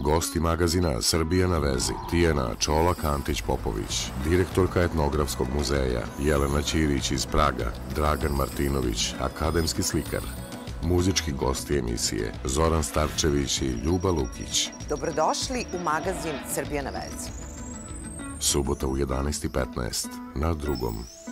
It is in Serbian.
Gosti magazina Srbija na vezi, Tijana Čolak-Antić-Popović, direktorka Etnografskog muzeja, Jelena Ćirić iz Praga, Dragan Martinović, akademski slikar. Muzički gosti emisije Zoran Starčević i Ljuba Lukić. Dobrodošli u magazin Srbija na vezi. Subota u 11:15 na Drugom.